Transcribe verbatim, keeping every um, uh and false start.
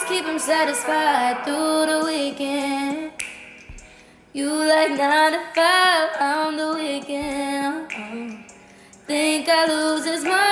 keep him satisfied through the weekend. You like nine to five on the weekend. Oh, think I lose his mind.